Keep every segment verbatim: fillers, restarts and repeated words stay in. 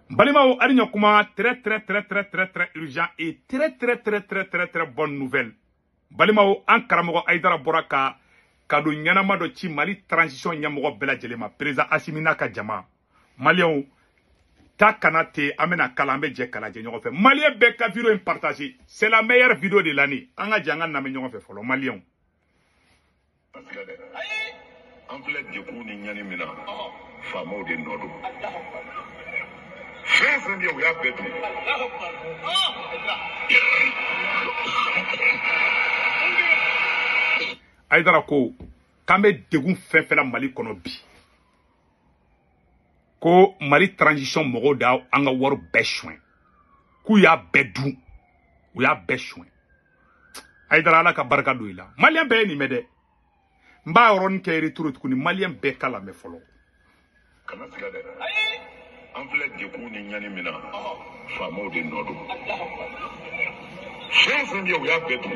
Balimao Arignokuma, très très très très très très urgent et très très très très très très bonne nouvelle. Balimao Ankaramogo Aïdara Boraka, Kado Nyanamado Chi Mali transition Nyamogo Bela Jelema, Président Assimina Kajama. Malion, ta kanate amena kalambe je kalaje nyogo fe. Malien beka vidéo partagé. C'est la meilleure vidéo de l'année. Anga jangan na me nyogo fe follow Malion. En fait, du coup, ni nyani mina, famo de nodo. Fais un dia, we have better. Aïdara ko, kambe degun fen fe la Mali kono bi. Ko Mali transition mogo da anga wor beshwen. Ku ya bedu. Ou ya beshwen. Aïdara ala ka barka do ila. Malien be ni mede. Mba ron ke retour kuni Malien be kala me follow. Kana siga de. En fait, du coup, ni nyani mina, famo de nodo. Fais un dia, we have better.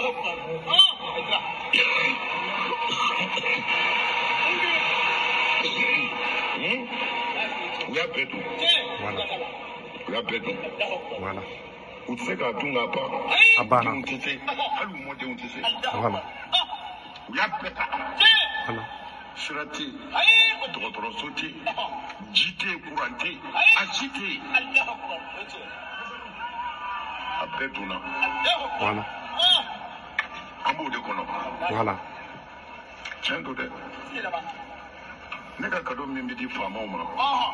We have better. Voilà. We have better. Voilà. Ou c'est qu'à tout n'a pas. Abana. Voilà. We have better. Voilà. Surati. D'autres sautés. Jité, couranté. Agité. Après tout, là. Voilà. Un bout de colon. Voilà. Tiens, tout de. N'est qu'à cadeau, même dit femme, moi.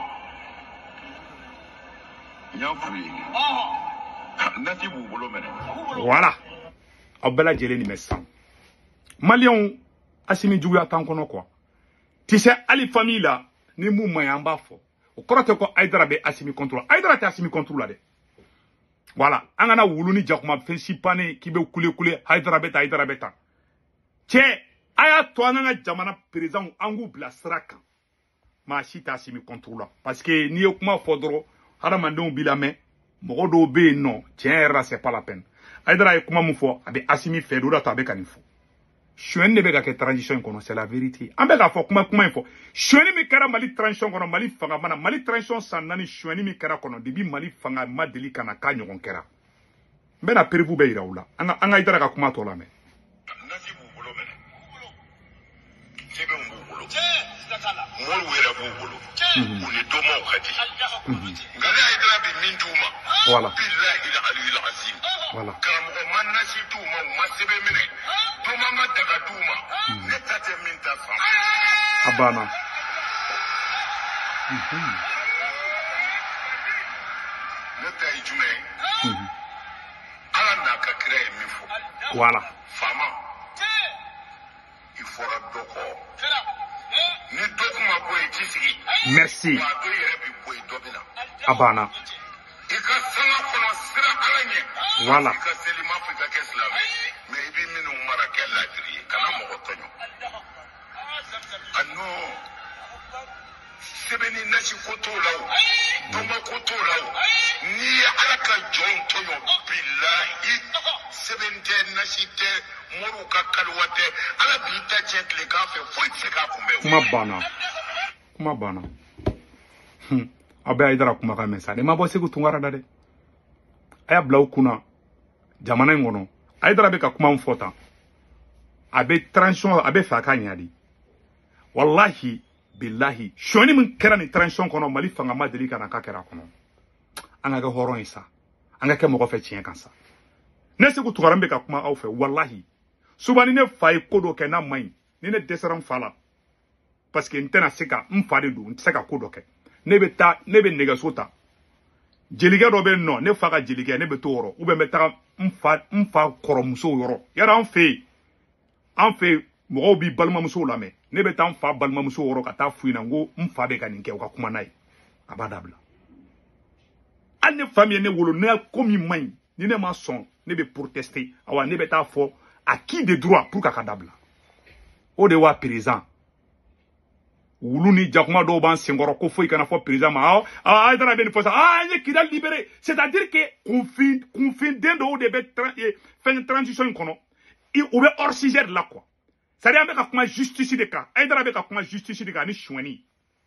Y'en fouille. Nati vous voulez Voilà. Abela Jelé ni mesan. Malion, Assimi Djouya tankono quoi. Tu sais, Ali famille là, ni mou mayamba fo. Au croate ko Aïdara be Assimi contrôle. Aïdara te Assimi contrôle de. Voilà. Angana wuluni jakuma fensipane kibe kule kule Aïdara beta Aïdara beta. Tche, aya to ananga jamana président angu bla sraka. Ma chita Assimi contrôle. Parce que ni okuma fodro, hada mandon bilame, mogodo be non, tiens, c'est pas la peine. Aïdara kuma moufo, abe Assimi fait doula tabe kanifo. Chouenne ne bega ke transition kono, c'est la vérité. Ambega fo kuma kuma info. Chouenne mi kara Mali transition kono, Mali fanga mana, Mali transition sanani chouenne mi kara kono, debi Mali fanga madeli kana kanyo kon kera. Mbena perivu be iraoula. Anga anga idara ka kuma tola me. Nasi bubulo mene. Sebe bubulo. Molu wera bubulo. Uni domo khati. Ngale aidara bi mintuma. Voilà. Billahi al-ali al-azim. Voilà. Karamu man nasi tuma, masebe mene. Mama Tagatuma, Netate Mintafa. Abana. Neta Ijume. Alana Kakira et Mifo. Voilà. Fama. Il faudra doko. Ni dokuma boy tisigi. Merci. Wa do yere bi boy dobina. Abana. Ika sanga kono sira alanye. Voilà. Ika selima Afrika keslame. Mais il vit minu marakel la tri. Kana mo otonyo. Ano. Sebeni nashi koto lawo. Toma koto lawo. Ni alaka jon tonyo billahi. Sebente nashi te moru ka kalwate. Ala bita check le ka fe foi se ka kumbe. Kuma bana. Kuma bana. Hmm. Abe Aïdara kuma ka message. Ma bo segu tungara dade. Aya blau kuna. Jamana ngono. Aïdara be ka kuma mfota. Abe transition abe faka nyadi. Wallahi billahi shoni mun kera ni transition kono Mali fanga madeli kana ka kera kono. Anga ga horon isa. Anga ke mo fe tien kansa. Nese ku tugarambe ka kuma au fe wallahi. Subani ne fay kodo ke na mai. Ni ne desaram fala. Parce que ntena seka mfade do nteka kodo ke. Ne be ta ne be negasota. Jelige do be no ne faga jelige ne be toro ou be meta mfa mfa koromuso yoro yara an fe an fe mo bi balma muso la me ne be ta mfa balma muso yoro ka ta fuina ngo mfa be kaninke o ka kuma nai abadabla an ne famille ne wolo ne komi mai ni ne ma son ne be protester awa ne be ta fo à qui de droit pour ka kadabla o de wa président Wuluni jakuma do ban sengoro ko foi kana fo président ma ah Aïdara ben fosa ah ne kida libéré c'est-à-dire que confin confin dendo de be fin transition kono i oube hors sujet là quoi c'est-à-dire avec kuma justice de cas Aïdara be ka kuma justice de cas ni chouani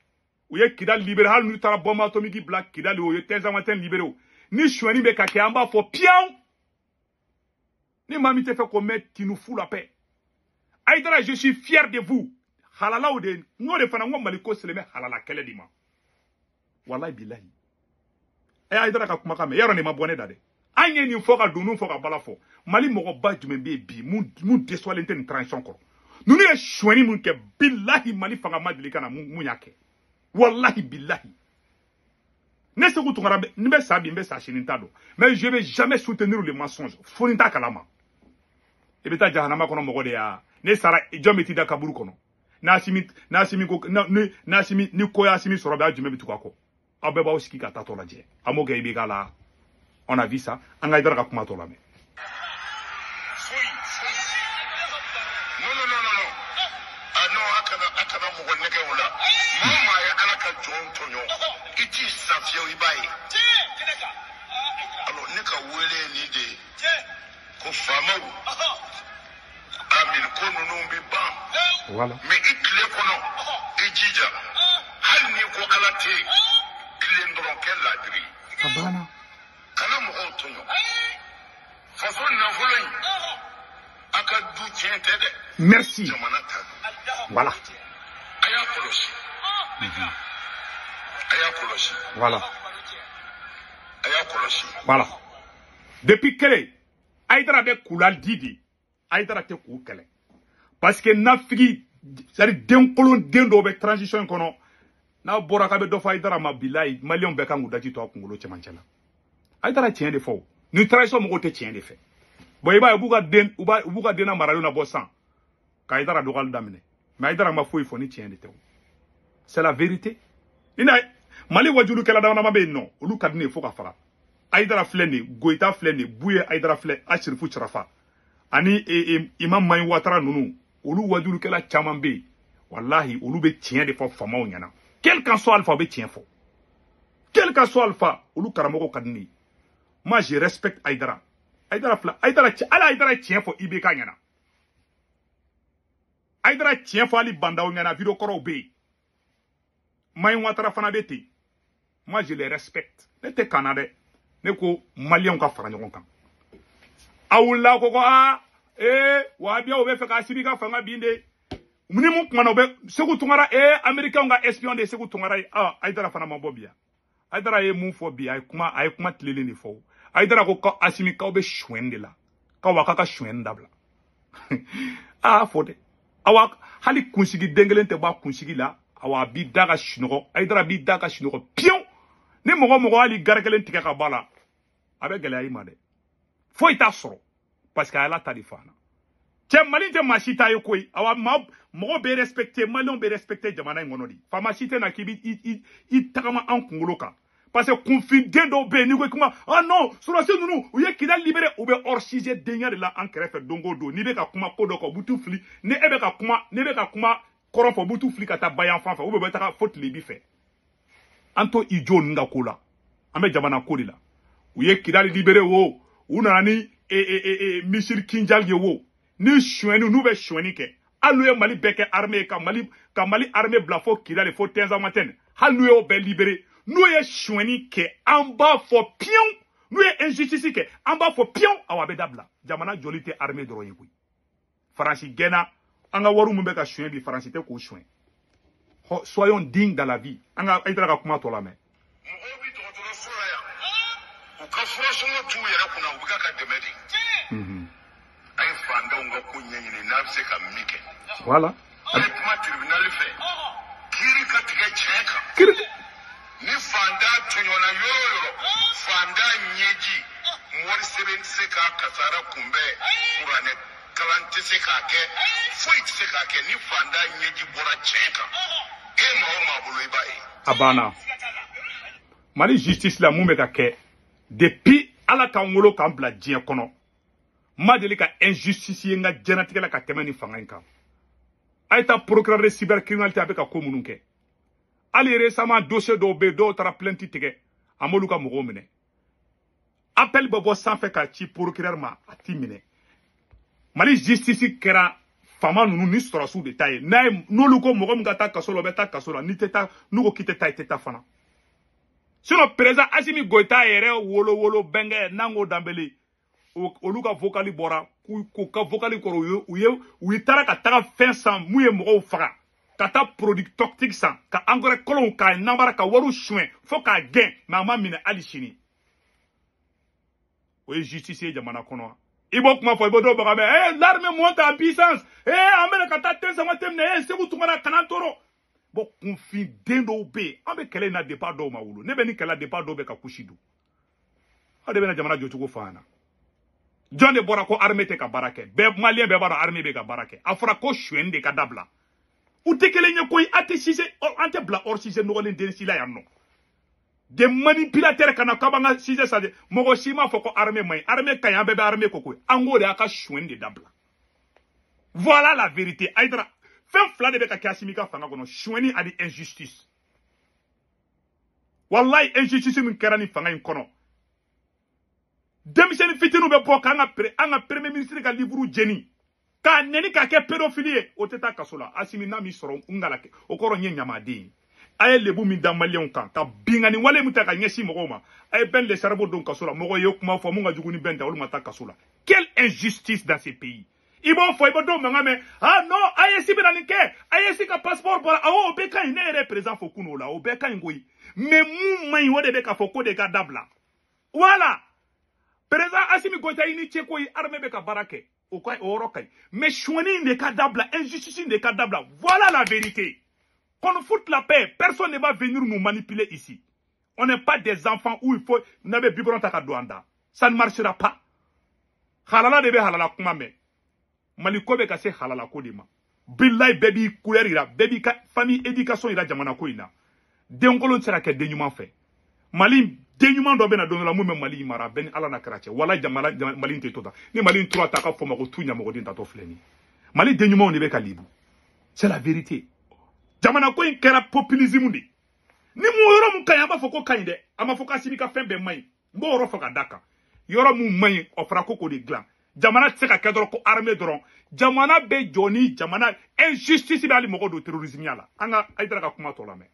u ye Kidal libéré hali n'u taara bombe atomique bila Kidal o ye Tinzawatène libéré o ni suɲɛni bɛ ka kɛ an b'a fɔ piyaw ni maa min tɛ fɛ k'o mɛn tu nous fous la paix. Aïdara, je suis fier de vous. Halala ou de n'o de fana ngo maliko seleme halala kɛlɛ di ma. Wallahi billahi. E Aïdara ka kuma ka mɛn yɔrɔ ni ma bɔ ne da dɛ. An ye nin fɔ ka don n'u fɔ ka bala fɔ. Mali mɔgɔba jumɛn bɛ yen bi mun mun déçoilen tɛ nin transition kɔrɔ. Ninnu ye suɲɛni mun kɛ billahi Mali fanga ma deli ka na mun y'a kɛ. Wallahi billahi. Ne se Tunkara ni bɛ sa bi n bɛ sa sini t'a dɔn. Mais je vais jamais soutenir les mensonges. Fo ni t'a kalama. I bɛ taa jahanama kɔnɔ mɔgɔ de y'a. Ne sara jɔn bɛ t'i da kaburu kɔnɔ. N'Asimi n'Asimi ko n'Asimi ni ko y'Asimi sɔrɔ bɛ a jumɛn bɛ tugu a kɔ. Aw bɛɛ b'aw sigi ka taa tɔ lajɛ. A m'o kɛ I B K la. On a vu ça. An ka Aïdara ka kuma tɔ lamɛn. Non non non non. Ah non akana akana mɔgɔ nɛgɛ o la. Maa maa ye Ala ka jɔn tɔɲɔ. I t'i safiya i b'a ye. Alors ne ka wele ni de ko faamaw. Amin ko ninnu bɛ ban. Voilà. Mais i tile kɔnɔ i jija hali ni ko Ala tɛ yen tile dɔrɔn kɛ ladiri. A banna. Kana mɔgɔw tɔɲɔ. Faso nafolo in a ka du tiɲɛ tɛ dɛ. Merci. Jamana ta don. Voilà. A y'a kɔlɔsi. A y'a kɔlɔsi. Voilà. A y'a kɔlɔsi. Voilà. Depuis kele Aïdara bɛ kulal didi Aïdara tɛ k'u kɛlɛ. Parce que nafigi c'est-à-dire den kolon den dɔw bɛ transition in kɔnɔ n'a bɔra k'a bɛ dɔ fɔ Aïdara ma bilayi maliyɛnw bɛɛ kan k'u daji to a kunkolo cɛmancɛ la. Aïdara tiɲɛ de fɔ ni transition mɔgɔw tɛ tiɲɛ de fɛ. Bon i b'a ye u b'u ka den u b'a u b'u ka denna marali na bɔ san ka Aïdara dɔgɔyali daminɛ mais Aïdara ma foyi fɔ ni tiɲɛ de tɛ o. C'est la vérité. Ina Mali wajulukɛla dama dama bɛ yen nɔ olu ka di ne ye fo ka faga. Aïdara filɛ nin ye Goyita filɛ nin ye Buye Aïdara filɛ Asherifu Sirafa ani Imam Mayi Watara ninnu olu wajulukɛla caman bɛ yen walahi olu bɛ tiɲɛ de fɔ faamaw ɲɛna quel qu'en soit alpha u bɛ tiɲɛ fɔ quel qu'en soit alpha olu karamɔgɔw ka di ne ye moi je respecte Aïdara Aïdara filɛ Aïdara ala Aïdara ye tiɲɛ fɔ I B K ɲɛna Aïdara ye tiɲɛ fɔ hali bandaw ɲɛna video kɔrɔw bɛ yen Mayi Watara fana bɛ ten moi je les respecte ne tɛ kana dɛ ne ko maliyɛnw ka fara ɲɔgɔn kan a wulila ko ko aa ee wahabiyaw bɛ fɛ ka Asimi ka fanga bin de ni mun kumana u bɛ Segu Tunkara ee américains ka espion de ye Segu Tunkara ye ah Aïdara fana ma bɔ bi yan Aïdara ye mun fɔ bi a ye kuma a ye kuma tilelen de fɔ Aïdara ko ko Asimi k'aw bɛ suɲɛni de la k'aw k'a ka suɲɛni dabila a y'a fɔ dɛ awa hali kunsigi den kelen tɛ bɔ a kunsigi la awa a b'i da ka sunɔgɔ Aïdara b'i da ka sunɔgɔ piyewu ni mɔgɔ mɔgɔ hali gari kelen tigɛ ka bɔ a la a bɛ gɛlɛya i ma dɛ foyi t'a sɔrɔ parce que Ala ta de fana cɛ Mali tɛ maa si ta ye koyi awa mɔgɔ bɛ respecté maliyɛnw bɛ respecté jamana in kɔnɔ de faama si tɛ na k'i bɛ i tagama an kunkolo kan parce que kunfiden dɔw bɛ yen n'i ko kuma ah non sɔrɔsi ninnu u ye Kidal libéré u bɛ hors sujet denya de la an kɛrɛfɛ don o don n'i bɛ ka kuma ko dɔ kan u bɛ t'u fili ni e bɛ ka kuma ne bɛ ka kuma kɔrɔn fɛ u bɛ t'u fili ka taa bayan fan fɛ u bɛ bɛ taga fo tile bi fɛ an to ijo ninnu ka ko la an bɛ jamana ko de la u ye Kidal libéré wo u nana ni Michel Kinjal ye wo ni suɲɛni n'u bɛ suɲɛni kɛ hali n'u ye Mali bɛɛ kɛ armée ye ka Mali ka Mali armée bila fo Kidal fo Tinzawatène hali n'u y'o bɛɛ libéré n'u ye suɲɛni kɛ an b'a fɔ piyewu n'u ye injustice kɛ an b'a fɔ piyewu awa a bɛ dabila jamana joli tɛ armée dɔrɔn ye koyi Faransi gɛnna an ka wari min bɛ ka suɲɛ bi Faransi tɛ k'o suɲɛ soyons dignes dans la vie an ka Aïdara ka kuma tɔ lamɛn mɔgɔw bɛ dɔgɔtɔrɔso la yan u ka furasɔngɔ t'u yɛrɛ kunna u bɛ ka ka dɛmɛ de a ye fantanw ka ko ɲɛɲini n'a bɛ se ka min kɛ voilà a ye kuma tribunal fɛ kiiri ka tigɛ tiɲɛ kan ni fantan tɔɲɔna yɔrɔ o yɔrɔ fantan ɲɛji wari sɛbɛn tɛ se k'a kasara kunbɛn kuranɛ kalan tɛ se k'a kɛ foyi tɛ se k'a kɛ ni fantan ɲɛji bɔra tiɲɛ kan e maa o maa bolo i b'a ye a banna Mali justice la mun bɛ ka kɛ depuis Ala k'an wolo k'an bila diɲɛ kɔnɔ ma deli ka injustice ye n ka diɲɛlatigɛ la ka tɛmɛ nin fanga in kan a ye taa procureur de cybercriminalité a bɛ ka ko minnu kɛ hali récemment dossier dɔw bɛ yen dɔw taara plainte tigɛ a m'olu ka mɔgɔw minɛ appel bɛ bɔ sanfɛ ka ci procureur ma a t'i minɛ Mali justice kɛra fama nunu ni sɔrɔsiw de ta ye n'a ye n'olu ko mɔgɔ min ka taa kaso la o bɛ taa kaso la n'i tɛ taa n'u ko k'i tɛ taa i tɛ taa fana sinon président Assimi Goïta yɛrɛ wolo wolo bɛnkɛ Nango Dembélé olu ka vocali bɔra k'u ka vocali kɔrɔ u ye u ye taara ka taga fɛn san mun ye mɔgɔw faga ka taa produit toxique san ka engrais kolonw k'a namara ka wariw suɲɛ fo k'a gɛn mais a ma minɛ hali sini o ye justice ye jamana kɔnɔ i b'o kuma fɔ i b'o dɔw baga mɛ eh l'armée monte en puissance eh an bɛna ka taa ten sama ten minɛ eh Segu Tunkara kana tɔɔrɔ bon kunfin den dɔw bɛ yen an bɛ kɛlɛ in na depuis dɔw ma wolo ne bɛ ni kɛlɛ depuis dɔw bɛ ka kusi dun aw de bɛna jamana jɔcogo fɔ an na jɔn de bɔra ko armée tɛ ka baara kɛ bɛɛ maliyɛn bɛɛ b'a dɔn armée bɛ ka baara kɛ a fɔra ko suɲɛni de ka dabila u tɛ kelen ye koyi an tɛ Cissé an tɛ bila hors Cissé nɔgɔlen den si la yan nɔ des manipulateurs kana k'a b'an ka Cissé sa mɔgɔ si m'a fɔ ko armée man ɲi armée ka ɲi an bɛɛ bɛ armée ko koyi an k'o de y'a ka suɲɛni de dabila voilà la vérité Aïdara fɛn fila de bɛ ka kɛ Assimi ka fanga kɔnɔ suɲɛni ani injustice wallahi injustice min kɛra nin fanga in kɔnɔ denmisɛnnin fitininw bɛ bɔ k'an ka pre an ka premier ministre ka livre jeni k'a nɛni k'a kɛ pédophile ye o tɛ taa kaso la Assimi n'a m'i sɔrɔ n ngala kɛ o kɔrɔ n ye ɲamaden ye a ye lebu min da maliyɛnw kan ka bingani wale min ta ka ɲɛsin mɔgɔw ma a ye Ben le Cerveau don kaso la mɔgɔw ye kuma fɔ mun ka jugu ni Ben ta olu ma taa kaso la quelle injustice dans ce pays i b'o fɔ i bɛ dɔw mankan mɛn ah non A E S bɛna nin kɛ A E S ka passeport bɔra awɔ o bɛɛ ka ɲi ne yɛrɛ président fɔ kunun o la o bɛɛ ka ɲi koyi mais mun man ɲi o de bɛ k'a fɔ ko de ka dabila voilà président Assimi Goïta i ni cɛ koyi armée bɛ ka baara kɛ o ka o yɔrɔ ka ɲi mais suɲɛni de ka dabila injustice de ka dabila voilà la vérité qu'on foute la paix personne ne va venir nous manipuler ici on n'est pas des enfants où il faut n'a bɛ biberon ta ka don an da ça ne marchera pas halala de bɛ halala kuma mɛn Mali ko bɛ ka se halala ko de ma billahi bɛɛ b'i couleur yira bɛɛ b'i ka famille éducation yira jamana ko in na denkolon tɛ se ka kɛ den ɲuman fɛ Mali den ɲuman dɔ bɛ na don dɔ la mun bɛ Mali mara bɛɛ ni Ala n'a kira cɛ walahi jamana Mali tɛ to ta ni Mali tora ta ka fɔ ma ko tu ɲamɔgɔden tatɔ filɛ nin Mali den ɲumanw de bɛ ka libu c'est la vérité jamana ko in kɛra populisme de ni mun yɔrɔ mun ka ɲi an b'a fɔ ko ka ɲi dɛ a ma fɔ k'Assimi ka fɛn bɛɛ man ɲi n b'o yɔrɔ fɔ ka d'a kan yɔrɔ mun man ɲi o fɔra ko k'o de dilan jamana tɛ se ka kɛ dɔrɔn ko armée dɔrɔn jamana bɛ jɔ ni jamana injustice bɛ hali mɔgɔ don terrorisme ya la an ka Aïdara ka kuma tɔ lamɛn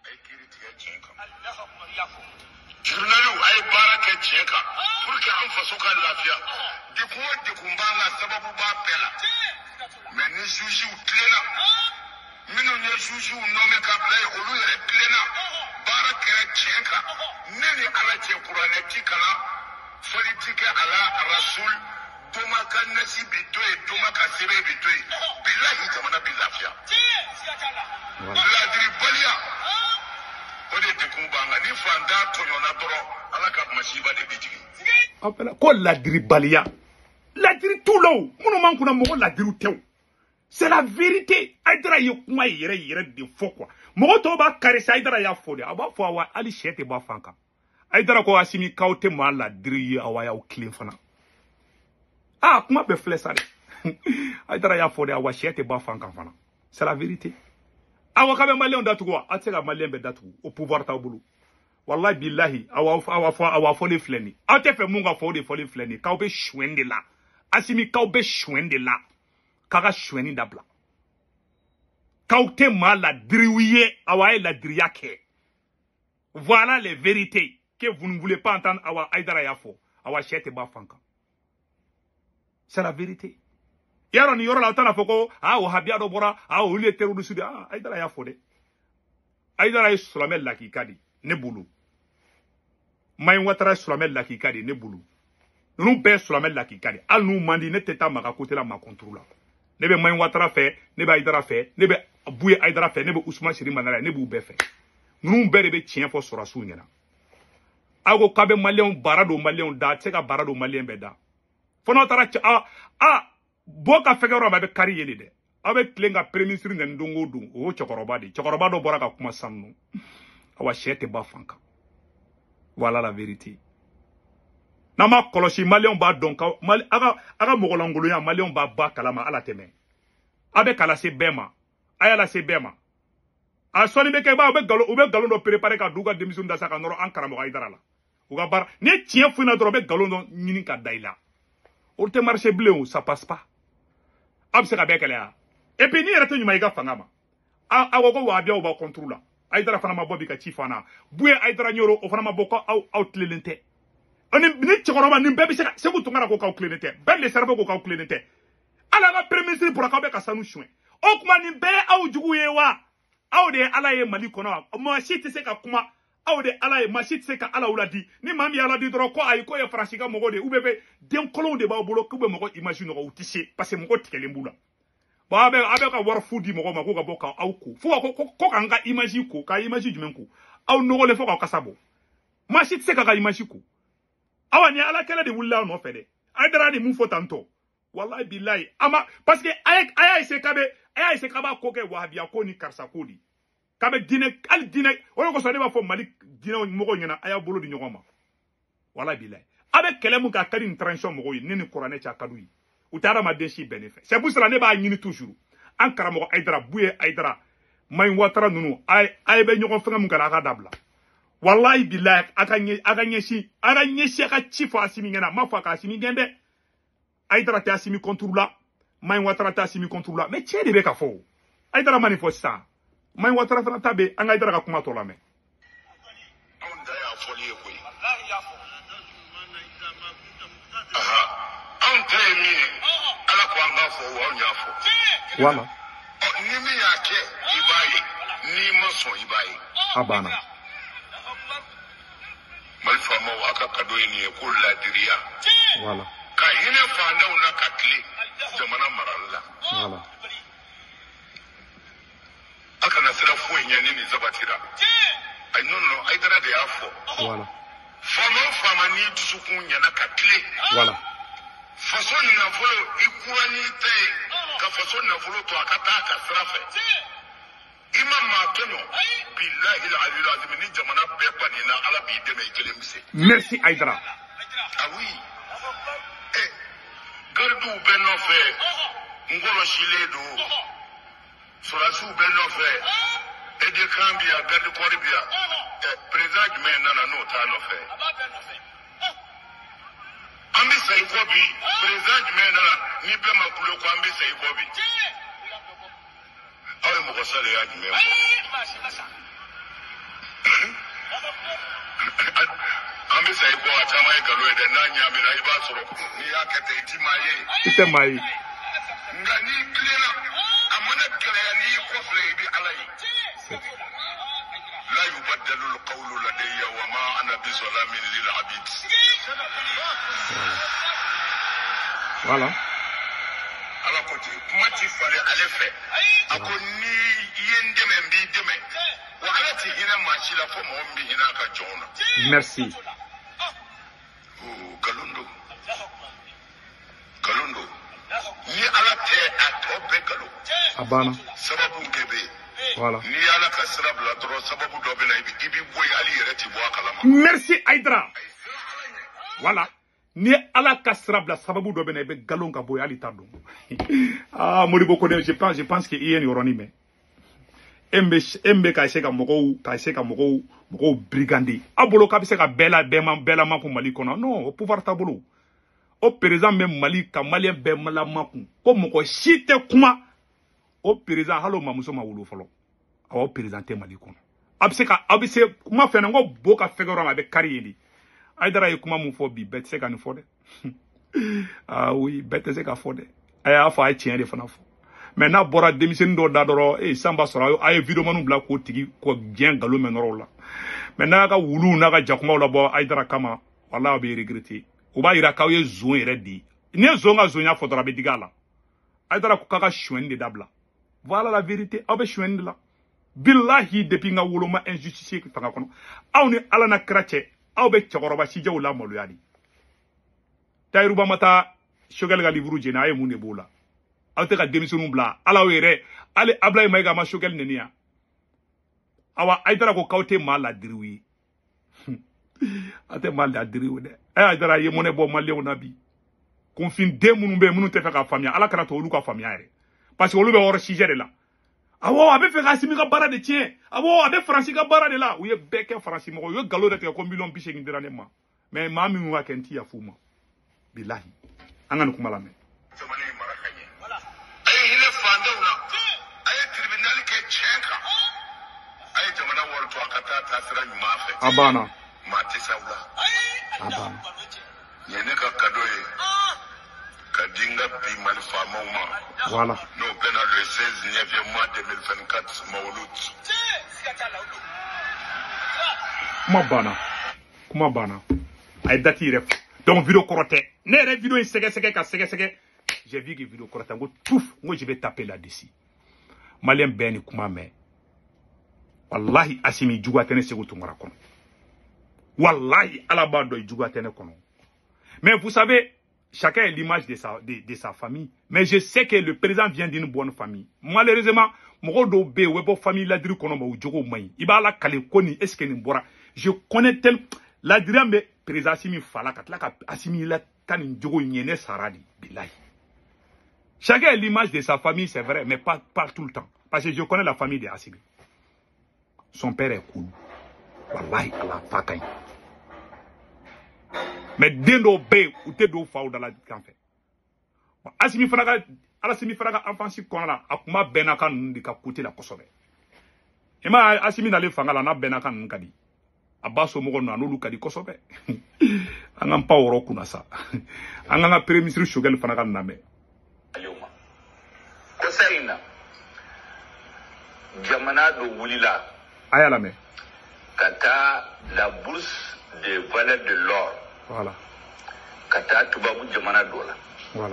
journaliw a ye baara kɛ tiɲɛ kan pour que an faso ka lafiya dekun o dekun b'an na sababu b'a bɛɛ la mais ni juges tilenna minnu ye juges nommé ka bila yen olu yɛrɛ tilenna baara kɛra tiɲɛ kan ne ni Ala cɛ kuranɛ ti kalan fɔli ti kɛ a la rasul duma ka nasi bi to yen duma ka sɛbɛ bi to yen bilahi jamana bi lafiya ladiribaliya o de dekun b'an kan ni fantan tɔɲɔna dɔrɔn Ala ka masiba de bɛ jigin ko ladiribaliya ladiri t'u la o minnu m'an kunna mɔgɔ ladiriw tɛ o c'est la vérité Aïdara ye kuma yɛrɛ yɛrɛ de fɔ quoi mɔgɔ tɔw b'a karisa Aïdara y'a fɔ de a b'a fɔ awa hali sɛ tɛ bɔ a fan kan Aïdara ko Assimi k'aw tɛ maa ladiri ye awa y'aw tilen fana ah kuma bɛɛ filɛ sa dɛ Aïdara y'a fɔ de awa sɛ tɛ bɔ a fan kan fana c'est la vérité awa k'a bɛ maliyɛnw datugu wa a tɛ se ka maliyɛn bɛɛ datugu o pouvoir t'aw bolo wallahi billahi awa awa fɔ awa fɔlen filɛ nin aw tɛ fɛ mun ka fɔ o de fɔlen filɛ nin k'aw bɛ suɲɛni de la Assimi k'aw bɛ suɲɛni de la k'a ka suɲɛni dabila k'aw tɛ maa ladiriw ye awa ye ladiriya kɛ voilà les vérités que vous ne voulez pas entendre awa Aïdara y'a fɔ awa sɛ tɛ bɔ a fan kan c'est la vérité yaro ni yɔrɔ la aw tɛna fɔ ko ah o habiya dɔ bɔra ah olu ye terroriste de ah Aïdara y'a fɔ dɛ Aïdara ye silamɛ lakika de ne bolo Mayin Ouattara ye silamɛ lakika de ne bolo ninnu bɛɛ ye silamɛ lakika de hali n'u man di ne tɛ taa maga côté la makonturu la ne bɛ Mayin Ouattara fɛ ne bɛ Aïdara fɛ ne bɛ Buye Aïdara fɛ ne bɛ Ousmane Siri Manara ne b'u bɛɛ fɛ ninnu bɛɛ de bɛ tiɲɛ fɔ sɔrɔsiw ɲɛna aw ko k'a bɛ maliyɛnw baara don maliyɛnw da a tɛ se ka baara don maliyɛn bɛɛ da fo n'aw taara cɛ ah ah bɔ ka fɛnkɛ yɔrɔ ma a bɛ kari yeli dɛ aw bɛ tilen ka premier ministre nɛni don o don o ye cɛkɔrɔba de ye cɛkɔrɔba dɔ bɔra ka kuma sisan nɔ awa sɛ tɛ bɔ a fan kan voilà la vérité n'a ma kɔlɔsi maliyɛnw b'a dɔn ka mali a ka a ka mɔgɔlankolonya maliyɛnw b'a ba kalama ala tɛmɛ a bɛ kala se bɛɛ ma a y'a lase bɛɛ ma a sɔnni bɛ kɛ b'a u bɛ nkalon u bɛ nkalon dɔ préparer ka d'u ka denmisɛnninw da sa ka nɔrɔ an karamɔgɔ Aïdara la u ka baara ni tiɲɛ f'u ɲɛna dɔrɔn u bɛ nkalon dɔ ɲini ka da i la o tɛ marché bilen o ça passe pas ab se ka be kele ya et puis ni rete nyuma iga fanga ma a a ko wa bia o ba contrôle Aïdara fana ma bobi ka ci fana buye Aïdara nyoro o fana ma boko au outlelente oni ni chikoroba ni bebe se ka se ku tungara ko ka outlelente ben le cerveau ko ka outlelente ala ga premier ministre pour ka be ka sanu chouin o kuma ni be au jugu ye wa au de ala ye mali kono mo shit se ka kuma au de ala ye ma shit se ka ala uladi ni mami ala di dro ko ay ko ye fransika mogo de ubebe den kolon de ba bolo ko be mogo imagine ko utise parce que mogo tikele mbula ba abe abe ka war fudi mogo ma ko ka boka au ko fo ko ko ka nga imagine ko ka imagine jumen ko au no le fo ka kasabo ma shit se ka ka imagine ko awani ala kala de wulla no fede Aïdara ni mu fo tanto wallahi billahi ama parce que ay ay se kabe ay se kaba ko ke wahabia ko ni karsa ko di kabe dine al dine o ko so de ba fo malik dine mogo nyina aya bolo di nyogoma wallahi billahi abe kele mu ka kadi transition mogo yi ni Qur'an cha kadu yi utara ma deshi bénéfice c'est pour cela ne ba nyini toujours an karamo Aïdara buye Aïdara may watara nunu ay ay be nyogo fenga mu kala ka dabla wallahi billahi aka nye aka nyeshi aka nyeshi aka chifa asimi ngena mafa ka asimi gende Aïdara ta asimi contrôle may watara ta asimi contrôle mais tiens de be ka fo Aïdara manifeste ça may watara fana tabe an Aïdara ka kuma to la me on da ya fo liye ko wallahi ya fo aha on tre mi ala ko anga fo wa nya fo voilà ni mi ya ke ibayi ni ma so ibayi abana mal fama wa ka kado ni ko la diriya voilà ka hine fanda una katli jamana maralla voilà aka na sira fo nyani ni zabatira ay non non Aïdara de afo voilà fama fama ni tusukun nyana katli voilà faso na folo ikurani te ka faso na folo to akata ka sirafe imam ma tono billahi al-ali lazim ni jamana be banina ala bi de me kelemse merci Aïdara ah oui eh gardu be no fe ngolo shiledo surasu be no fe e de kambia gardu koribia eh president me nana no ta no fe ambi sai kobi president me nana ni be makulo ko ambi sai kobi awe mo ko sale ya jime ambi sai ko atama e galo de na nya mi na iba soro ni ya kete itimaye ite mai ngani klena amana kala ni ko fle bi alai la yubaddalu alqawlu ladayya wa ma ana bi zalamin lil abid voilà ala côté kuma ti fale ale fe ako ni yende men bi deme wa ala ti hina machi la fo mo mbi hina ka jona merci oh galondo galondo ni ala te atobe galo abana sababu kebe voilà ni ala ka sirabla dro sababu do be na ibi ibi boy ali yereti bo akala ma merci Aïdara voilà ni ala kasra bla sababu do bene be galon ka boy ali tado ah moribo ko de je pense je pense que ien yoroni me embe embe ka se ka mogo ka se ka mogo mogo brigandi abolo ka se ka bela bema bela ma pour mali kono non au pouvoir tabolo au président même mali ka malien be mala makun ko moko shite kuma au président halo mamuso ma wulu folo au président mali kono abse ka abse kuma fena ngo boka fegoro ma be kariyeli Aïdara yi kuma mun fo bi bête se ka ni fo de ah oui bête se ka fo de aya fa ay tien de fana fo mais na bora démission do da doro e samba soro ay vidéo manu bla ko tigi ko bien galo menoro la mais na ka wulu na ka jakuma la bo Aïdara kama wala be regretter o ba ira ka ye zon yere di ni zon ga zon ya fo dora be digala Aïdara ko kaka chouen de dabla voilà la vérité abe chouen de la billahi depuis nga wulu ma injustice ki fanga kono awni ala na krache aw be chokoroba si jaw la molu yadi tayruba mata shogel ga livru jena ay munde bola aw te ka demisonu bla ala were ale ablay may ga ma shogel nenia awa Aïdara ko kawte mala diriwi ate mal da diriwi de ay Aïdara ye mone bo malle o nabi confin de munu be munu te fa ka famia ala kana to olu ka famia re parce que olu be wor si jere la awo abe fe kasimi ka bara de tien awo abe franci ka bara de la uye beke franci mo yo galo de te ko million bi shegin dirane ma mais ma mi wa kenti ya fuma billahi angana kuma la me zamani marakanye Abana. Mati Saula. Abana. Yene ka kadoye. Kadinga bi malfama uma. Voilà. Nous prenons le seize mois deux mille vingt-quatre Maulout. Kuma bana. Kuma bana. Ay dati ref. Donc vidéo korote. Ne re vidéo in sege sege ka sege sege. J'ai vu que vidéo korote ngo touf, moi je vais taper là-dessus. Malien ben kuma me. Wallahi asimi juga tene segu tungara kono. Wallahi alaba do juga tene kono. Mais vous savez, chacun est l'image de sa, de, de sa famille. Mais je sais que le président vient d'une bonne famille. Malheureusement, mon do be webo famille la diri kono ma ujogo mai. Iba la kale koni eske ni bora. Je connais tel la diri ambe président Assimi fala kat la ka Assimi la tan njogo nyene saradi billahi. Chacun est l'image de sa famille, c'est vrai, mais pas, pas tout le temps. Parce que je connais la famille de Assimi. Son père est cool. Wallahi Allah fakay. Mais dendo be ou te do fa ou dans la kanfe. Assimi fanaga Assimi fanaga enfance kona akuma benaka ndi ka kuti la kosobe. Ema Assimi na le fangala na benaka nkadi. Abaso mo no anulu kadi kosobe. Angam pa woro kuna sa. Anganga premier ministre Shogel fanaga name. Kosaina. Jamana do wulila. Ayala me. Kata la bourse de valeur de l'or. Voilà. Kata tubabu jamana dola. Voilà.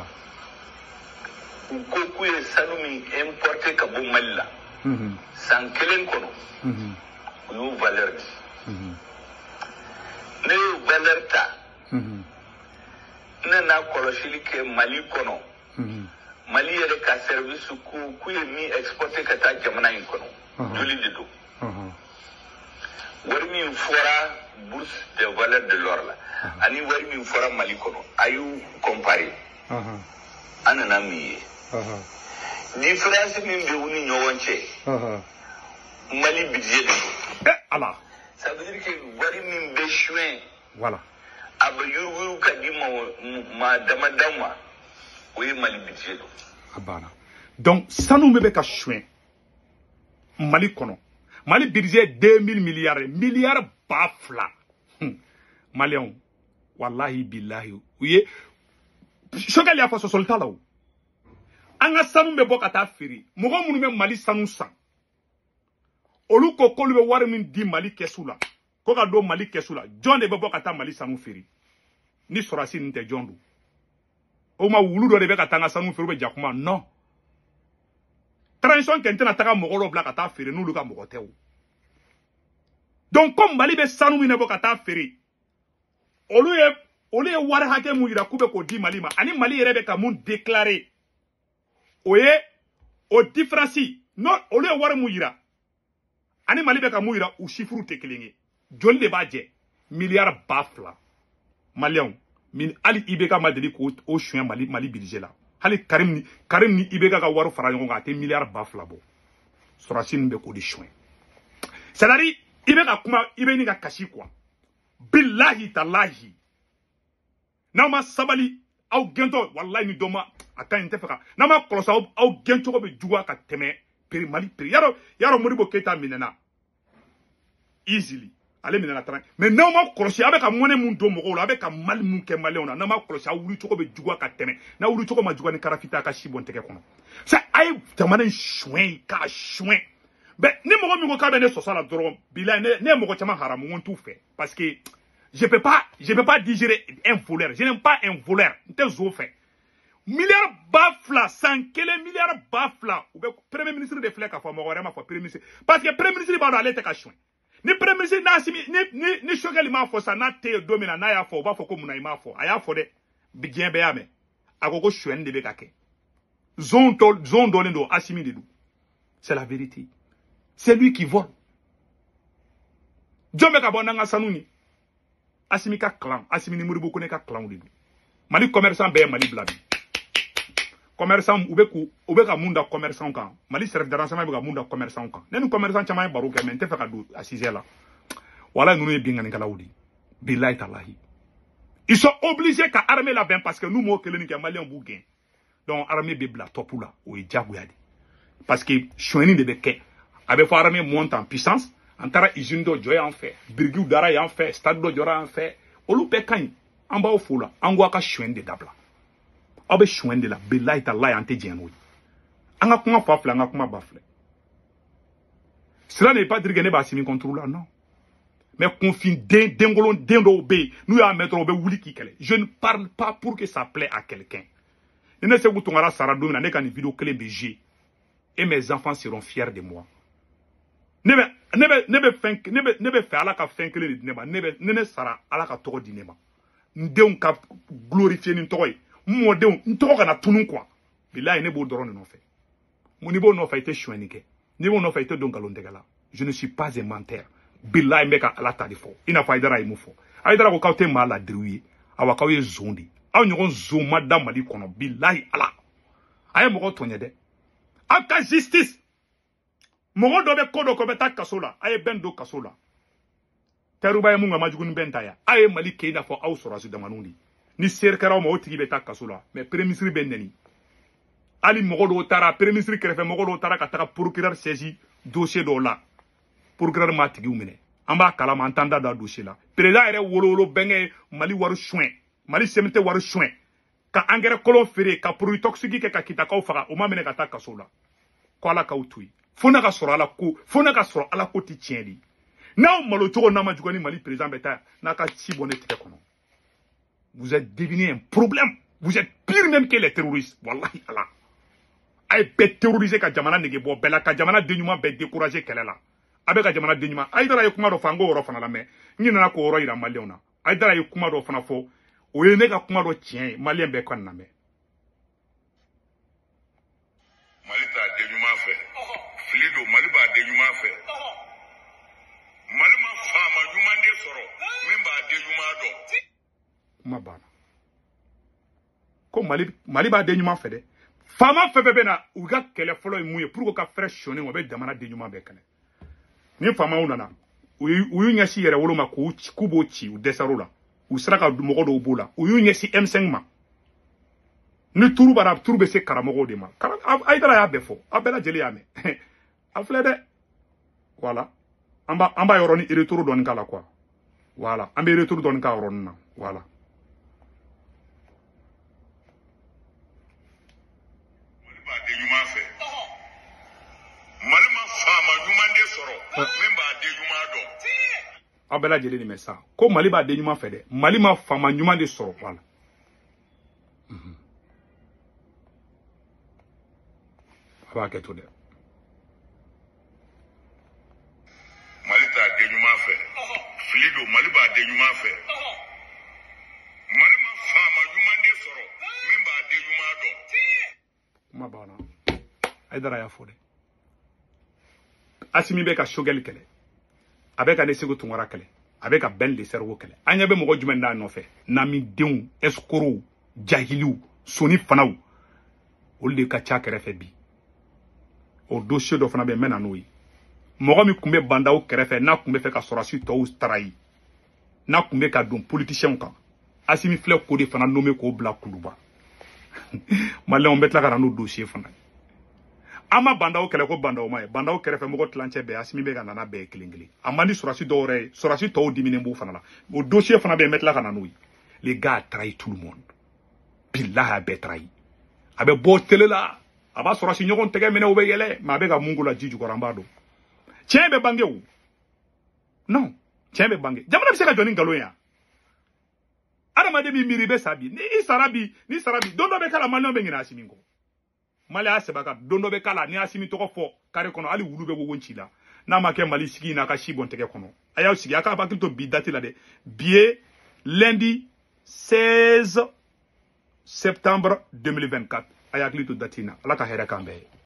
Uko kuye sanumi importé kabo malila. Mhm. San kelen kono. Mhm. Uyu valeur di. Mhm. Ne valeur ta. Mhm. Ne na kolosili ke Mali kono. Mhm. Mali yere ka service ku kuye mi exporté kata jamana in kono. Joli de do. Mhm. Wari min fora bourse de valeur de l'or la. Ani wari min fora Mali kono. Ayu comparé. Mhm. Anana miye. Mhm. Différence min be wuni nyowonche. Mhm. Mali budget de. Eh Allah. Ça veut dire que wari min be chouin. Voilà. Abayuru kadima ma dama dama. Oui Mali budget do. Abana. Donc sanu mebe ka chouin. Mali kono. Mali budget deux mille milliards. Milliards bafla. Hum. Malion. Wallahi billahi. Ouye. Shogali a faso solta là. Anga sanu me boka ta firi. Mogo munu me Mali sanu san. Olu ko kolu be wari min di Mali kesula. Ko ka do Mali kesula. John de be boka ta Mali sanu firi. Ni sorasi nte John do. O ma wulu do de be ka tanga sanu firi be jakuma non. Transition kente na taka mogo lo bla ka ta firi nulu ka mogo tew. Donc comme Mali be sanu mi ne boka ta firi. Olu ye Olu ye wari hake mu yira kube ko di Mali ma. Ani Mali yere be ka mun déclarer. Oye, o différence. Non, olu ye wari mu yira. Ani Mali be ka mu yira u chiffre te kelenge. Joli de ba je. Milliard bafla. Malion. Min ali ibeka madeli ko o chien Mali Mali budget la. Hali Karim ni Karim ni ibeka ka wari fara ngonga te milliard bafla bo. Sorasine be ko di chien. C'est-à-dire ibeka kuma ibe ni ka kashi quoi. Billahi tallahi. Nama sabali au gento wallahi ni doma aka intefaka nama kolosa au gento ko be juwa ka teme peri Mali peri yaro yaro Modibo Keita minena easily ale minena tran mais nama kolosi avec ka mone mun do mogo avec ka Mali mun ke Mali ona nama kolosi wuri choko be juwa ka teme na wuri choko ma juwa ni karafita ka shibon teke kono ça ay tamane chouin ka chouin ben ni mogo mi ko ka be ne so sala doro bila ne ne mogo chama haramu won tout fait parce que je peux pas, je peux pas digérer un voleur. Je n'aime pas un voleur. N'était fait. Milliard bafla, sans quel milliard bafla. Ou bien, premier ministre de Flek a fait, ma foi, premier ministre. Parce que premier ministre va aller te cacher. Ni premier ministre n'a simi, ni, ni, ni choqué ma foi, ça n'a te domina, n'a ya fo, va fo comme n'a ma foi. Aya fo de, bien béame. A gogo chuen de bekake. Zon tol, zon dolendo, asimi de dou. C'est la vérité. C'est lui qui vole. Djombe kabonanga sanouni. Assimi ka clan, Assimi ni Modibo Kone ka clan de. Mali commerçant be Mali blabi. Commerçant ubeku ubeka munda commerçant kan. Mali service de renseignement be ka munda commerçant kan. Nenu commerçant chama baro ke men te fa ka do assise là. Wala nous e binga ni kala wudi. Billahi tallahi. Ils sont obligés ka armer la vingt parce que nous mo kele ni ke Mali en bougain. Donc armée be bla topula o e jagoyadi. Parce que choini de beke. Avec faut armée monte en puissance, antara usine do joy en fait birgiu dara yan fait stade do jora en fait olu be kan an baw fula an go aka chwende dabla abe chwende la billahi tallahi ante jeno an ga kuma fafla an ga kuma bafle cela n'est pas dire que ne ba simi contrôle là non mais confin den dengolon den do be nous ya mettre be wuli ki kele je ne parle pas pour que ça plaît à quelqu'un ne se gutongara sara domina ne kan vidéo clé B G et mes enfants seront fiers de moi. Nebe nebe nebe fenk nebe nebe fe ala ka fenkele di neba nebe nene sara ala ka togo di neba. Ndeun ka glorifier ni togo mo deun ntogo kana tunun kwa. Bilahi nebo doron no fe. Mon niveau no fa été chouenike. Niveau no fa été donc galondegala. Je ne suis pas un menteur. Bilahi meka ala ta di fo. Ina fa idara imu fo. Aidara ko kawte mala driwi. Awa kawye zondi. Aw nyogon zo madam mali kono bilahi ala. Aye mo ko tonyede. Aka justice mogo do be kodo ko be ta kasola aye ben do kasola teruba ye munga majugun benta ya aye mali keina fo aw sora su damanundi ni serkara mo otigi be ta kasola mais premier ministre ben neni ali mogo do tara premier ministre krefe mogo do tara ka ta procureur saisi dossier do la procureur ma tigi umene amba kala ma entenda da dossier la président ere wololo benge mali waru chouin mali semete waru chouin ka engrais kolon fere ka produit toxique ke ka kitakaw faga o ma mene ka ta kasola ko ala ka utui fona ka soro ala ko fona ka soro ala ko ti tienli na o malo togo na ma jugani mali président beta na ka ci bonne tike kono vous êtes devenu un problème vous êtes pire même que les terroristes wallahi ala ay be terroriser ka jamana nege bo bela ka jamana denyuma be décourager kelela abe ka jamana denyuma ay dara yekuma do fango oro fana la me ngina na ko oro ira maliona ay dara yekuma do fana fo o ye ne ka kuma do tien malien be kon na me mali ta denyuma fe flido mali ba denyuma fe mali ma fama nyuma de soro men ba denyuma do kuma bana ko mali mali ba denyuma fe de fama fe bebe na u ga kele folo muye pour ko ka fresh shone wo be jamana denyuma be kale ni fama unana u yu nyasi yere wolo ma ko kubo chi u desarula u sraka mogo do bula u yu nyasi M cinq ma ni turu bara turu be se karamogo de ma kara aidara ya befo abela jeli ya me afle de voilà amba amba yoroni retour don kala quoi voilà ambe retour don ka ronna voilà mali ba denyuma fe mali ma fama nyuma de soro men ba denyuma do abela jeli ni mesa ko mali ba denyuma fe de mali ma fama nyuma de soro voilà mhm aba ke to de mali ta denyuma fe flido mali ba denyuma fe mali ma fama nyuma de soro men ba denyuma do kuma bana aidara ya fode asimi be ka shogel kele abeka ne segu tungara kele abeka ben le serwo kele anya be mogo jumen da no fe nami deun escoro jahilu soni fanaw olde ka cha kere fe bi o dossier do fana be mena no yi mogo mi kumbe bandaw kere fe na kumbe fe ka sorasi to trai na kumbe ka don politicien kan asimi fle ko de fana nommé ko bla kuluba malé on betla ka no dossier fana ama bandaw kele ko bandaw may bandaw kere fe mogo tlanche be asimi be kana na be klingli amandi sorasi do re sorasi to dimine bu fana la o dossier fana be metla kana no yi les gars trahissent tout le monde billahi a be trahi abe bo tele la aba sorasi nyogon tege mene obe yele ma be ga mungu la jiju ko rambado tiembe bange ou non tiembe bange jamana bi se ka joni ngalo ya adama de bi miri be sabi ni isarabi ni sarabi dondo be kala malon be ngina asimingo mali asebaka dondo be kala ni asimi to ko fo kare kono ali wulu be wo wonchila na ma ke mali sigi na ka shibon tege kono aya sigi aka ba to bi date la de bié lundi seize septembre deux mille vingt-quatre aya klito datina ala ka hera kambe